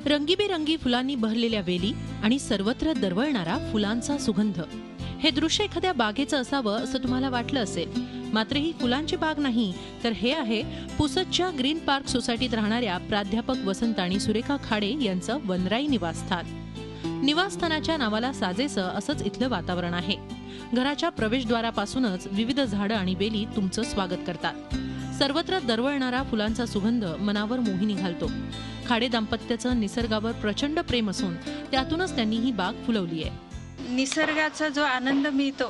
रंगीबेरंगी फुलांनी बहरलेल्या वेली आणि सर्वत्र दरवळणारा फुलांचा सुगंध, हे दृश्य एखाद्या बागेचं असावं असं तुम्हाला वाटलं असेल. मात्र ही फुलांची बाग नाही, तर हे आहे पुसदच्या ग्रीन पार्क सोसायटीत राहणाऱ्या प्राध्यापक वसंत आणि सुरेखा खाडे यांचं वनराई निवासस्थान. निवासस्थानाच्या नावाला साजेसं असंच इथलं वातावरण आहे. घराच्या प्रवेशद्वारापासूनच विविध झाडं आणि वेली तुमचं स्वागत करतात. सर्वत्र दरवळणारा फुलांचा सुगंध मनावर मोहिनी घालतो. खाडे दाम्पत्याचं निसर्गावर प्रचंड प्रेम असून त्यातूनच त्यांनी ही बाग फुलवली आहे. निसर्गाचा जो आनंद मिळतो,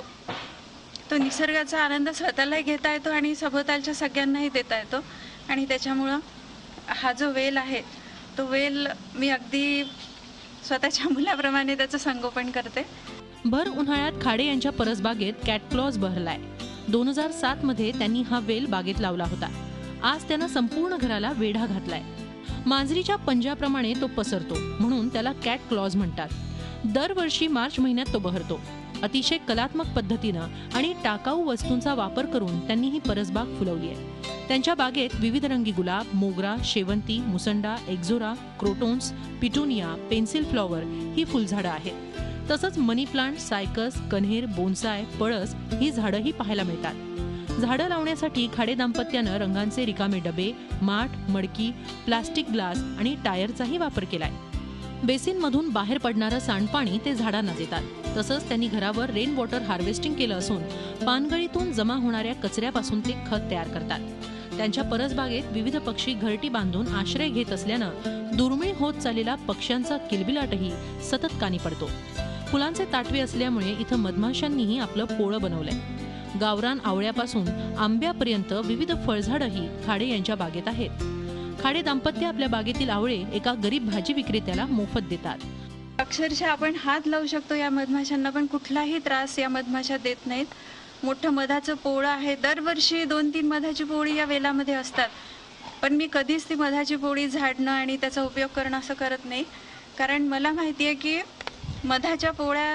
तो निसर्गाचा आनंद स्वतःलाही घेता येतो आणि सभोवतालच्या सगळ्यांनाही देता येतो. आणि त्याच्यामुळं हा जो वेल आहे, तो वेल मी अगदी स्वतःच्या मुलाप्रमाणे त्याचं संगोपन करते. भर उन्हाळ्यात खाडे यांच्या परसबागेत कॅटक्लॉज बहरलाय. 2007 मध्ये त्यांनी हा वेल बागेत लावला होता. आज त्यानं संपूर्ण घराला वेढा घातलाय. मांजरीच्या पंजाप्रमाणे तो पसरतो, म्हणून त्याला कॅट क्लॉज म्हणतात. दरवर्षी मार्च महिन्यात तो बहरतो. अतिशय कलात्मक पद्धतीनं आणि टाकाऊ वस्तूंचा वापर करून त्यांनी ही परसबाग फुलवली आहे. त्यांच्या बागेत विविध रंगी गुलाब, मोगरा, शेवंती, mussaenda, ixora, crotons, petunia, pencil flower ही फुलझाडं आहेत. तसंच मनी प्लांट, सायकस, कन्हेर, बोन्साय, पळस ही झाडंही पाहायला मिळतात. झाडं लावण्यासाठी खाडे दाम्पत्यानं रंगांचे रिकामे डबे, माठ, मडकी, प्लास्टिक ग्लास आणि टायरचाही वापर केलाय. बेसिनमधून बाहेर पडणारं सांडपाणी ते झाडांना देतात. तसंच त्यांनी घरावर रेन वॉटर हार्वेस्टिंग केलं असून पानगळीतून जमा होणाऱ्या कचऱ्यापासून ते खत तयार करतात. त्यांच्या परसबागेत विविध पक्षी घरटी बांधून आश्रय घेत असल्यानं दुर्मिळ होत चाललेला पक्ष्यांचा किलबिलाटही सतत कानी पडतो. फुलांचे ताटवे असल्यामुळे इथं मधमाशांनीही आपलं पोळं बनवलंय. गावरान आवळ्यापासून आंब्यापर्यंत विविध फळझाडंही खाडे यांच्या बागेत आहेत. खाडे दाम्पत्य आपल्या बागेतील आवळे एका गरीब भाजी विक्रेत्याला मोफत देतात. अक्षरशः आपण हात लावू शकतो या मधमाशांना, पण कुठलाही त्रास या मधमाशा देत नाहीत. मोठं मधाचं पोळं आहे. दरवर्षी 2-3 मधाची पोळी या वेलामध्ये असतात. पण मी कधीच ती मधाची पोळी झाडणं आणि त्याचा उपयोग करणं असं करत नाही. कारण मला माहिती आहे की मधाच्या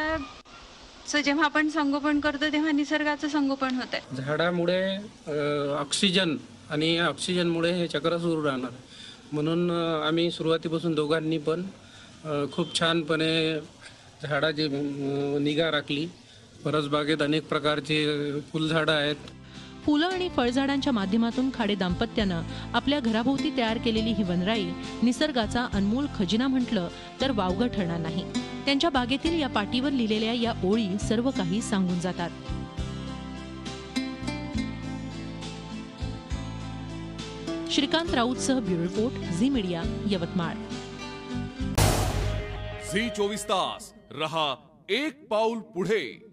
पोळ्याचं जेव्हा आपण संगोपन करतो तेव्हा निसर्गाचं संगोपन होतं. झाडामुळे ऑक्सिजन आणि ऑक्सिजनमुळे हे चक्र सुरू राहणार, म्हणून आम्ही सुरुवातीपासून दोघांनी पण खूप छानपणे झाडाची निगा राखली. परसबागेत अनेक प्रकारचे फुलझाडं आहेत. फुलं आणि फळझाडांच्या माध्यमातून खाडे दाम्पत्यानं आपल्या घराभोवती तयार केलेली ही वनराई निसर्गाचा अनमोल खजिना म्हटलं तर वावगं ठरणार नाही. त्यांच्या बागेतील या पाटीवर लिहिलेल्या या ओळी सर्व काही सांगून जातात. श्रीकांत राऊतसह bureau report, Zee media, Yavatmal. Zee 24 तास रहा एक पाऊल पुढे.